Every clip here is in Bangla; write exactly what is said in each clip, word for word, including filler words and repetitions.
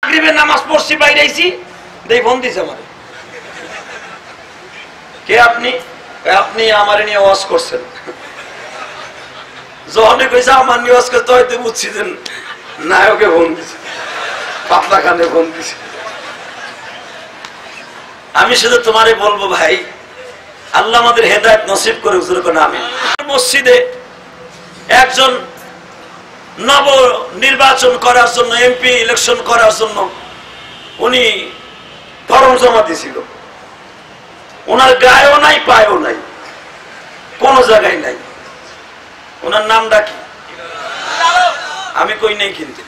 মাগরিবের নামাজ পড়ছি বাইরেছি দেই ফোন দিছে আমারে কে আপনি আপনি আমারে নিয়ে ওয়াজ করছেন যখন কইছে আমার নিয়ে ওয়াজ করতে হয়তো বুঝছি দেন নায়কে ফোন দিছে পাতলা খানে ফোন দিছে আমি শুধু তোমারে বলবো ভাই আল্লাহ আমাদের হেদায়েত নসিব করে হুজুর কোন আমিন মসজিদে একজন নব নির্বাচন করার জন্য এমপি ইলেকশন করার জন্য উনি ফরম জমা দিয়েছিল ওনার গায়েও নাই পায়েও নাই কোন জায়গায় নাই ওনার নামটা কি আমি কই নাই কিন্তু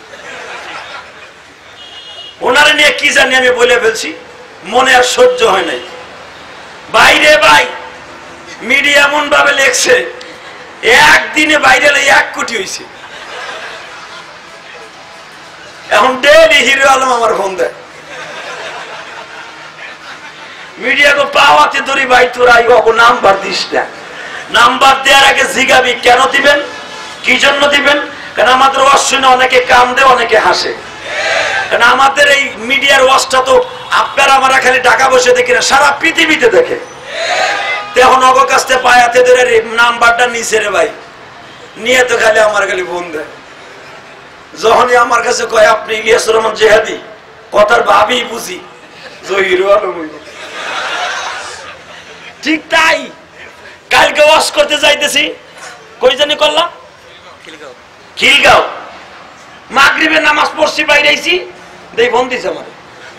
ওনারে নিয়ে কি জানি আমি বলে ফেলছি মনে আর সহ্য হয় নাই বাইরে ভাই মিডিয়া এমন ভাবে লেখছে একদিনে বাইরে এক কোটি হয়েছে এখন ডেলি হিরো আলম আমার ফোন দেয় মিডিয়া কো পাওয়াতে ধরি ভাই তোরা নাম্বার দিস না নাম্বার দেওয়ার আগে জিগাবি কেন দিবেন কি জন্য দিবেন কারণ আমাদের ওয়াজ শুনে অনেকে কাম দেয় অনেকে হাসে কারণ আমাদের এই মিডিয়ার ওয়াজটা তো আপনারা আমরা খালি ঢাকা বসে দেখি না সারা পৃথিবীতে দেখে এখন অগ কাছতে পায়াতে ধরে নাম্বারটা নিচে রে ভাই নিয়ে তো খালি আমার খালি ফোন দেয় যখনই আমার কাছে কয় আপনি ইলিয়াসুর রহমান জেহাদি কথার ভাবি বুঝি জহিরু আলম ঠিক তাই কালকে ওয়াজ করতে যাইতেছি কই জানি করলাম খিলগাঁও মাগরিবের নামাজ পড়ছি বাইরেছি দেই ফোন দিছে আমারে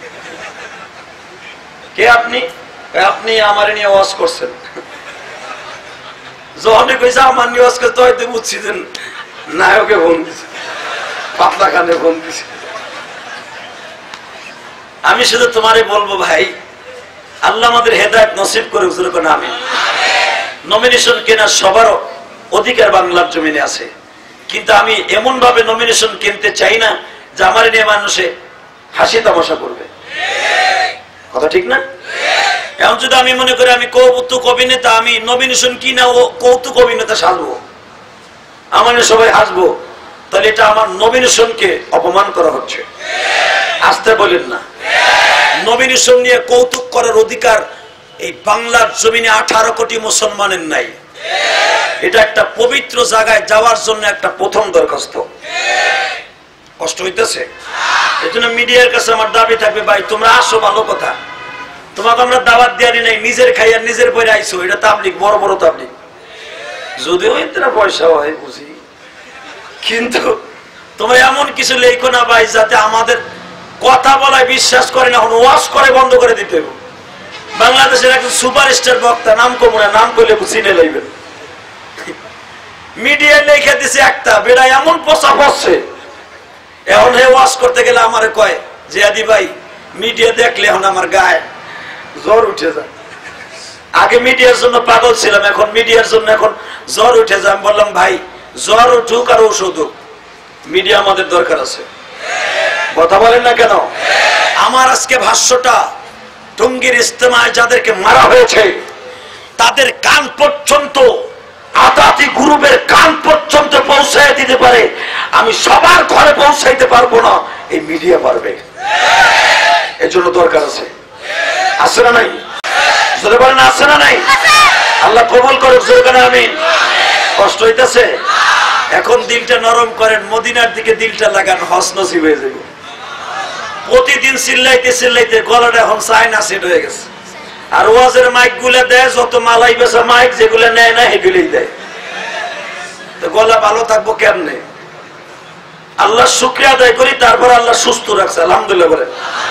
কে আপনি আপনি আমারে নিয়ে ওয়াজ করছেন যখনই কইছে আমার নিয়ে ওয়াজ করতে হয়তো বুঝছি দেন নায়কে ফোন দিছে পাতলা খানে ফোন দিছে আমি শুধু তোমারে বলবো ভাই আল্লাহ আমাদের হেদায়েত নসিব করে হুজুর কোন আমিন নমিনেশন কেনার সবার অধিকার বাংলার জমিনে আছে কিন্তু আমি এমন ভাবে নমিনেশন কিনতে চাই না যে আমার নিয়ে মানুষে হাসি তামাশা করবে কথা ঠিক না এখন যদি আমি মনে করি আমি কৌতুক অভিনেতা আমি নমিনেশন কিনা ও কৌতুক অভিনেতা সাজবো আমার সবাই হাসবো তাহলে এটা আমার নমিনেশনকে অপমান করা হচ্ছে আসতে বলেন না নমিনেশন নিয়ে কৌতুক করার অধিকার এই বাংলার জমিনে আঠারো কোটি মুসলমানের নাই এটা একটা পবিত্র জায়গায় যাওয়ার জন্য একটা প্রথম দরখাস্ত কষ্ট হইতেছে এজন্য মিডিয়ার কাছে আমার দাবি থাকবে ভাই তোমরা আসো ভালো কথা তোমাকে আমরা দাওয়াত দেওয়ানি নাই নিজের খাইয়া নিজের বইরে আইসো এটা তাবলিগ বড় বড় তাবলিগ যদিও এতটা পয়সা হয় বুঝি কিন্তু তোমরা এমন কিছু লেখো না ভাই যাতে আমাদের কথা বলায় বিশ্বাস করে না এখন ওয়াজ করে বন্ধ করে দিতে হবে বাংলাদেশের একজন সুপারস্টার বক্তা নাম কমু না নাম করলে চিনে লইবেন মিডিয়া লেখা দিছে একটা বেড়া এমন পোষা পড়ছে এখন হে ওয়াজ করতে গেলে আমারে কয় যে আদি ভাই মিডিয়া দেখলে এখন আমার গায়ে জ্বর উঠে যায় আগে মিডিয়ার জন্য পাগল ছিলাম এখন মিডিয়ার জন্য এখন জ্বর উঠে যায় আমি বললাম ভাই জ্বর উঠুক আর ঔষধ হোক মিডিয়া আমাদের দরকার আছে কথা বলেন না কেন আমার আজকে ভাষ্যটা টঙ্গীর ইজতেমায় যাদেরকে মারা হয়েছে তাদের কান পর্যন্ত আতাতি গ্রুপের কান পর্যন্ত পৌঁছায় দিতে পারে আমি সবার ঘরে পৌঁছাইতে পারবো না এই মিডিয়া পারবে এর জন্য দরকার আছে আছে না নাই যদি বলেন আছে না নাই আল্লাহ কবুল করুক জোরে আমিন কষ্ট হইতেছে এখন দিলটা নরম করেন মদিনার দিকে দিলটা লাগান হজ নসিব হয়ে যাবে প্রতিদিন চিল্লাইতে চিল্লাইতে গলাটা এখন চায়না সেট হয়ে গেছে আর ওয়াজের মাইক গুলা দেয় যত মালাই বেচা মাইক যেগুলো নেয় না সেগুলোই দেয় তো গলা ভালো থাকবো কেমনে আল্লাহ শুকরিয়া আদায় করি তারপর আল্লাহ সুস্থ রাখছে আলহামদুলিল্লাহ বলে